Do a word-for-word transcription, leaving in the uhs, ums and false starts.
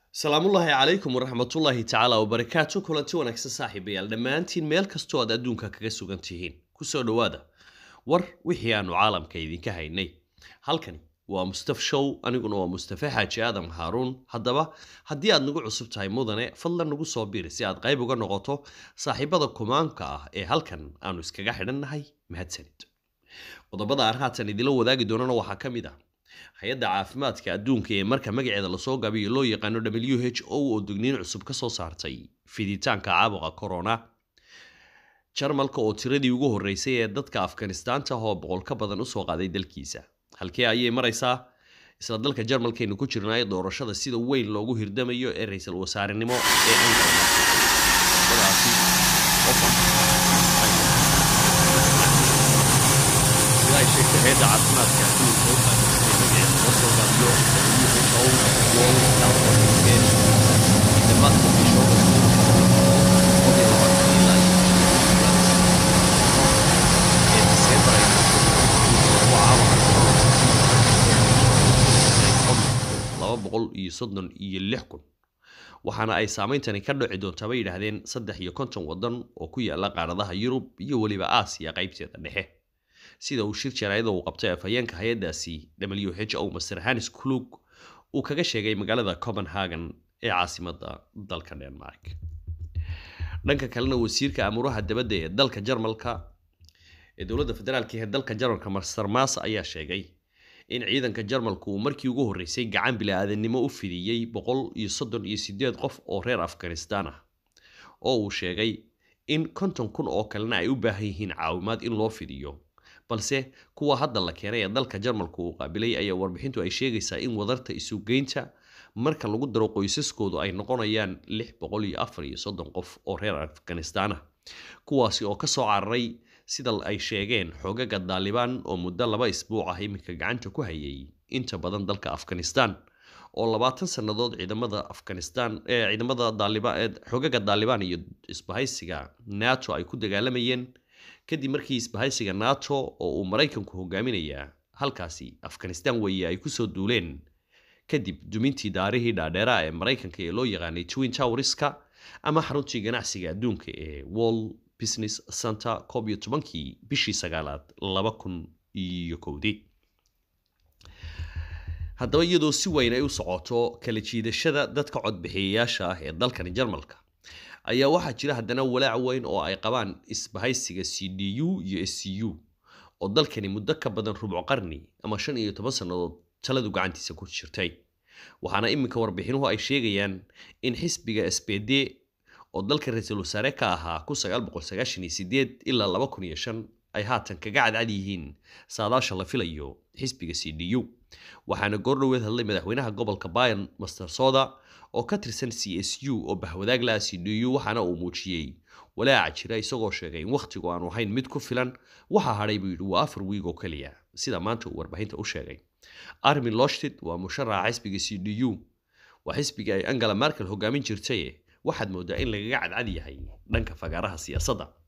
السلام الله عليكم ورحمة الله تعالى وبركاته كلنتي wanaagsan saaxiibayaal dhamaantiin meel kasto aad adduunka kaga sugan tihiin ku soo dhawaada war wixii aanu caalamka idinka haynay halkani waa Mustafa Show aniguna waa Mustafa Xaaji Aadam Haruun haddaba haddii aad nagu cusub tahay mudane fadlan nagu soo biir si aad qayb uga noqoto saaxiibada kumaanka ah ee halkan aanu iskaga xidhannahay mahadsanid qodobada aan haatan idila wadaagi doonana waxa kamid ah hay'adda caafimaadka adduunka ee marka magaceeda la soo gabiyo loo yaqaan W H O oo digniin cusub ka soo saartay fiditaanka caabuqa corona Jarmalka oo tiradii ugu horeysay ee dadka Afghanistan-ta oo boqol ka badan u soo qaaday dalkiisa halkee ayay maraysaa isla dalka Jarmalka inuu ku jirnaa doorashada sida weyn loogu hirdamayo ee ra'iisul wasaarenimo ee hay'adda caafimaadka adduunka iyo soddon iyo lix kun waxaana ay saameyntani ka dhici doontaa bay yiraahdeen saddex iyo konton wadan oo ku yaala qaaradaha Yurub iyo waliba Aasiya qaybteeda dhexe sida uu shir jaraa'ida uu qabtay afayeenka hay'adaasi W H O Master Hans Klug uu kaga sheegay magaalada Copenhagen ee caasimadda dalka Denmark dhanka kalena wasiirka amuraha dibadda ee dalka Jarmalka ee dawladda federaalka ee dalka Jarmalka Master Mas ayaa sheegay in ciidanka Jarmalku uu markii ugu horeysay gacan bilaadanimo u fidiyay boqol iyo soddon iyo siddeed qof oo reer Afghanistan ah oo uu sheegay in konton kun oo kalena ay u baahan yihiin caawimaad in loo fidiyo balse kuwa hadda la keenay ee dalka Jarmalku uu qaabilay ayaa warbixintu ay sheegaysaa in wadarta isu geynta marka lagu daro qoysaskoodu ay noqonayaan lix boqol iyo afar iyo soddon qof oo reer Afghanistan ah kuwaasi oo ka soo cararay sida ay sheegeen xogaga Taliban oo muddo laba isbuuc ah iminka gacanta ku hayay inta badan dalka Afghanistan oo labaatan sanadood ciidamada Afghanistan ee ciidamada Taliban ee xogaga Taliban iyo isbahaysiga NATO ay ku dagaalamayeen kadib markii isbahaysiga NATO oo uu Mareykanku hogaaminaya halkaasi Afghanistan way ay ku soo duuleen kadib dumintii daarihii dhaadheera ee Mareykanka ee loo yaqaanay Twin Towerska ama xaruntii ganacsiga adduunka ee World Business Center koob iyo tobankii bishii sagaalaad laba kun iyo kowdii haddaba iyadoo si weyn ay u socoto kala jiidashada dadka codbixiyayaasha ah ee dalkan Jarmalka ayaa waxaa jira haddana walaac weyn oo ay qabaan isbahaysiga C D U iyo S C U oo dalkani muddo ka badan rubuc qarni ama shan iyo toban sanadood taladu gacantiisa ku jirtay waxaana iminka warbixinuhu ay sheegayaan in xisbiga S P D oo dalka ra'iisul wasaare ka ahaa ku sagaal boqol sagaashan iyo siddeed ilaa laba kun iyo shan ay haatan kaga cadcad yihiin saadaasha la filayo xisbiga C D U waxaana goordhoweed hadlay madaxweynaha gobolka Bayern Master Soda oo ka tirsan C S U oo bahwadaag la C D U waxaana uu muujiyay walaac jira isagoo sheegay in waqtigu aanu ahayn mid ku filan waxa haray buu yidhi waa afar wiig oo kaliya sida maanta uu warbaahinta u sheegay Armin Laschet waa musharaxa xisbiga C D U waa xisbiga ay Angela Merkel hogaamin jirtay waxaad moodaa in lagaga cadcad yahay dhanka fagaaraha siyaasadda